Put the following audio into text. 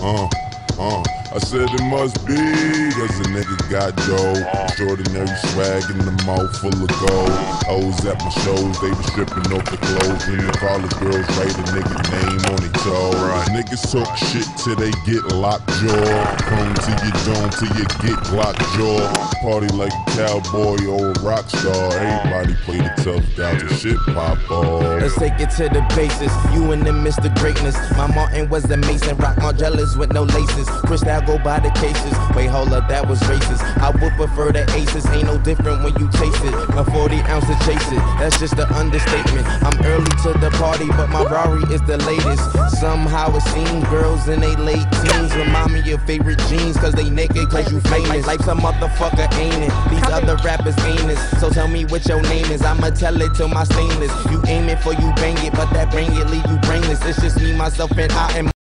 I said it must be, cause a nigga got dough. Extraordinary swag in the mouth full of gold. Hoes at my shows, they be stripping off the clothes. And the college girls write a nigga name on their toe. Niggas talk shit till they get locked jaw. Come to your dome till you get locked jaw. Party like a cowboy or a rock star. Everybody play the tough guy till shit pop off. Let's take it to the basis. You and them Mr. Greatness. My Martin was the Mason. Rock Margellas with no laces. Crystal go by the cases. Wait, hold up, that was racist. I would prefer the aces. Ain't no different when you taste it. A 40 ounce to chase it. That's just an understatement. I'm early to the party, but my Rari is the latest. Somehow it seems girls in they late teens remind me of your favorite jeans, cause they naked cause you famous. Life's a motherfucker, ain't it? These other rappers ain't it. So tell me what your name is. I'ma tell it to my stainless. You aim it for you bang it, but that bang it leave you brainless. It's just me, myself, and I am